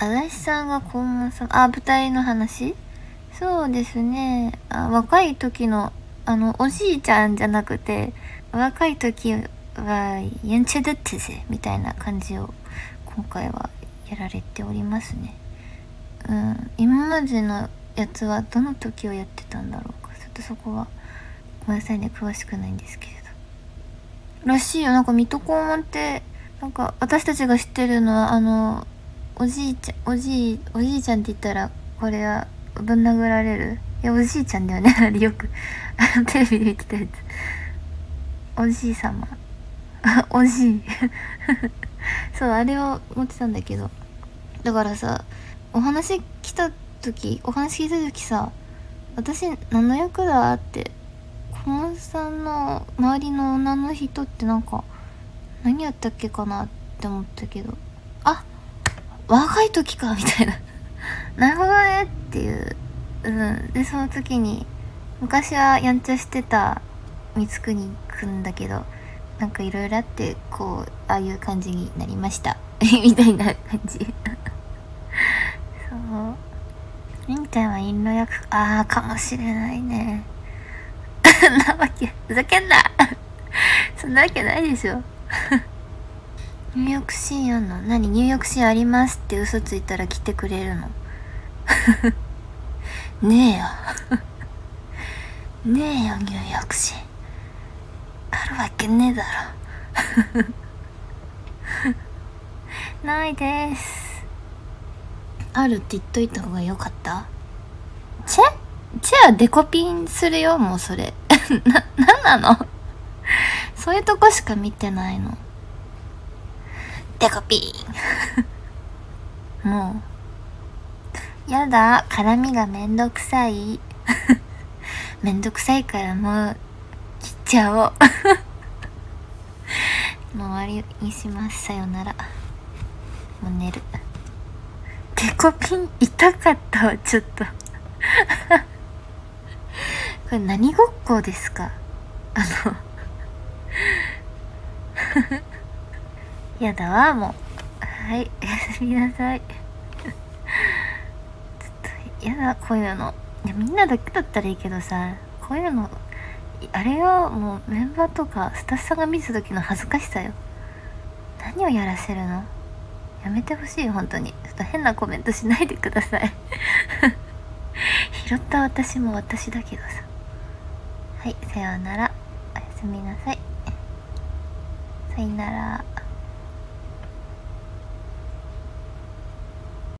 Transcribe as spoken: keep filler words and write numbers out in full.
足立さんが肛門さん、あ、舞台の話。そうですね。あ、若い時の、あの、おじいちゃんじゃなくて、若い時は、やんちゃだったぜ、みたいな感じを、今回はやられておりますね。うん。今までのやつは、どの時をやってたんだろうか。ちょっとそこは、ごめんなさいね、詳しくないんですけれど。らしいよ。なんか、水戸黄門って、なんか、私たちが知ってるのは、あの、おじいちゃん、おじい、おじいちゃんって言ったら、これは、ぶん殴られる。いや、おじいちゃんだよね。あれよく、あの、テレビで見てたやつ。おじいさま。おじい。そう、あれを持ってたんだけど。だからさ、お話来た時、お話聞いた時さ、私、何の役だって、小松さんの周りの女の人ってなんか、何やったっけかなって思ったけど、あ、若い時かみたいな。なるほどねっていう。うん。で、その時に、昔はやんちゃしてた光圀くんだけど、なんかいろいろあって、こう、ああいう感じになりました。みたいな感じ。そう。りんちゃんは陰の役、ああ、かもしれないね。なわけ、ふざけんなそんなわけないでしょ。入浴シーンあんの？何？入浴シーンありますって嘘ついたら来てくれるの？ねえよ。ねえよ、入浴シーン。あるわけねえだろ。ないです。あるって言っといた方がよかった？チェチェはデコピンするよ、もうそれ。な、なんなの？そういうとこしか見てないの。デコピーン。もう。やだ、絡みがめんどくさい。めんどくさいからもう、切っちゃおう。もう終わりにします。さよなら。もう寝る。デコピン痛かったわ、ちょっと。これ何ごっこですか？あのやだわ、もう。はい、おやすみなさい。ちょっと、やだ、こういうの。いや、みんなだけだったらいいけどさ、こういうの、あれよ、もうメンバーとかスタッフさんが見た時の恥ずかしさよ。何をやらせるの？やめてほしいよ、本当に。ちょっと変なコメントしないでください。拾った私も私だけどさ。はい、さようなら。おやすみなさい。さよなら。